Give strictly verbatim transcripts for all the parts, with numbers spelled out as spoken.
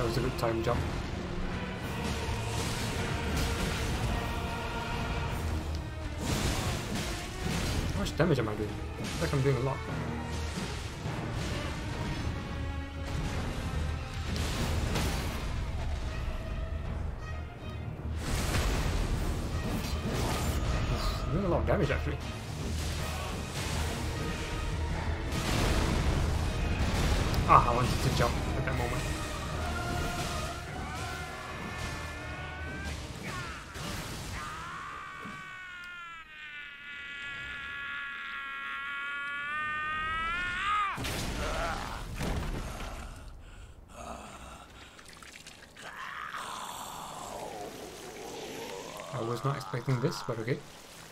was a good time jump. How much damage am I doing? I feel like I'm doing a lot. I'm doing a lot of damage actually. Ah, I wanted to jump at that moment. I was not expecting this, but okay.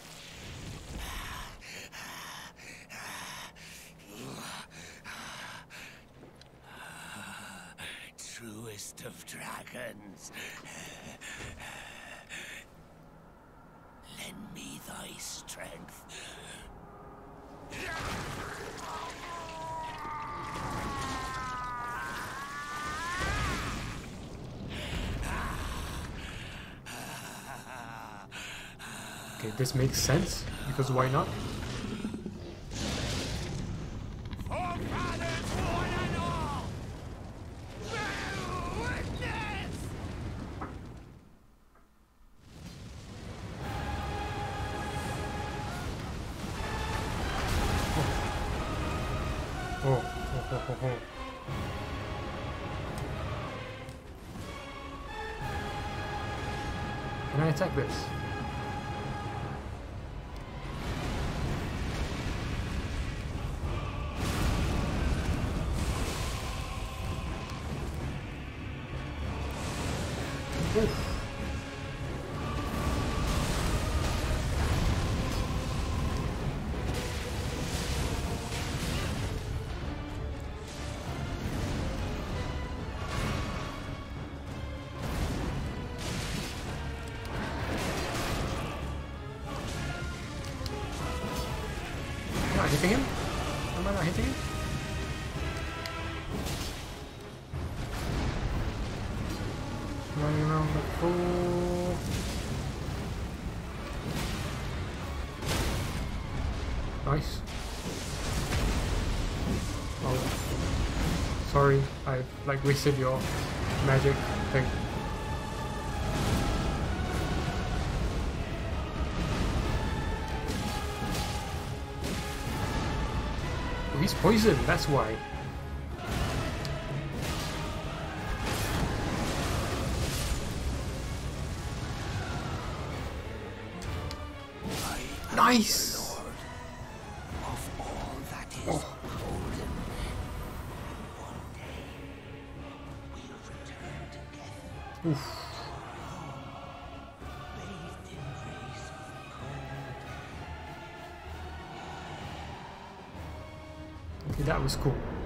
Truest of dragons, lend me thy strength. Okay, this makes sense, because why not? Oh, oh, oh, oh, oh. Can I attack this? Oof. Am I hitting him? Am I not hitting him? Running around the pool. Nice. Oh, sorry, I like wasted your magic thing. Oh, he's poisoned, that's why. Nice! Of all that is Oh. golden, one day we'll return together. Oof. Bathed in grace of gold. Okay, that was cool.